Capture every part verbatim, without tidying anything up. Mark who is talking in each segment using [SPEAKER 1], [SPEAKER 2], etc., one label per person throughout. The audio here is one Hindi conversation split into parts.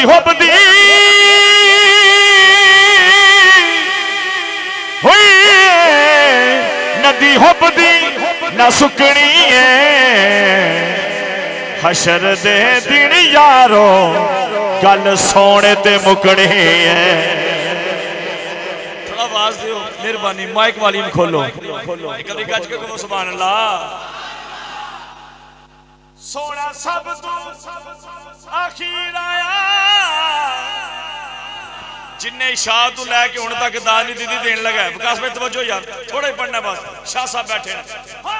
[SPEAKER 1] हुबदी हुई नदी हुबदी ना सुकनी है हशर दे दिन यारो गल सोने ते मुकनी है। थोड़ा आवाज दो मेहरबानी माइक वॉल्यूम खोलो खोलो कभी गज के करो सुभान अल्लाह। सोना सब तो आखिर आया जिन्ने शाह तू लैके हुण तक दान नहीं दीदी देन लगा है। विकास भाई तवज्जो यार थोड़ा ही पढ़ना बस शाह साहब बैठे हैं।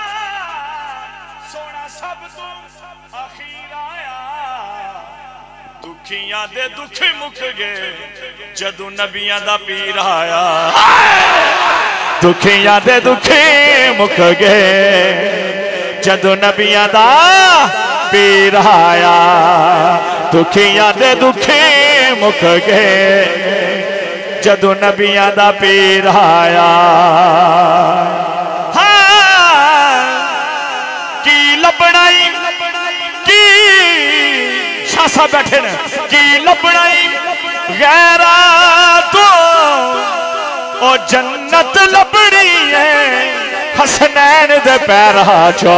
[SPEAKER 1] सोना सब तो आखिर आया दुखियां दे दुख मुक गए जदों नबियां दा पीर आया। दुखियां दे दुखे मुक गए जदों नबियां दा पीर आया। दुखियां दे दुखे मुक गए जदों नबियां दा पीर आया। हाँ की लबनाई की शासा बैठे ने की लबनाई गैरा तो ओ जन्नत लबनी है हसनैन दे पैरा चो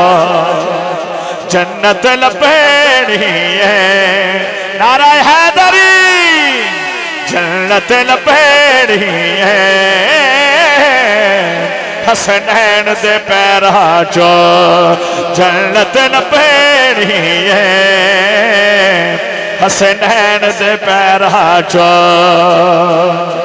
[SPEAKER 1] जन्नत लबनी है। नारा हैदरी जन्नत लबनी है हसनैन दे पैरा चो जन्नत लबनी है हसनैन दे पैरा चो।